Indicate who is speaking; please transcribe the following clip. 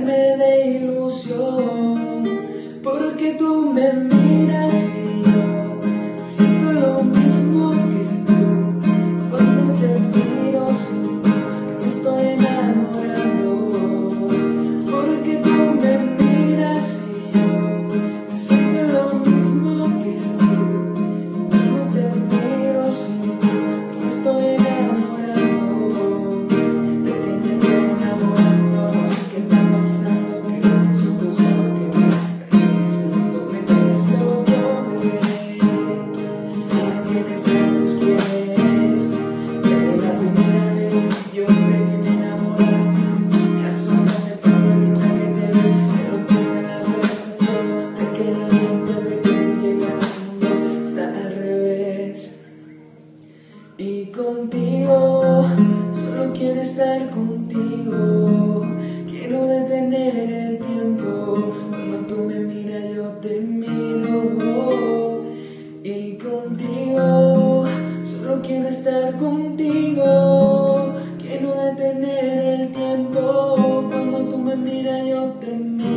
Speaker 1: llenarme de ilusión, porque tú me miras y yo siento lo mismo que tú. Cuando te miro siento que me estoy enamorando, porque tú me miras y yo siento lo mismo que tú. Cuando te miro siento que me estoy enamorando. Y contigo, solo quiero estar contigo. Quiero detener el tiempo. Cuando tú me miras yo te miro. Y contigo, solo quiero estar contigo. Quiero detener el tiempo. Cuando tú me miras yo te miro.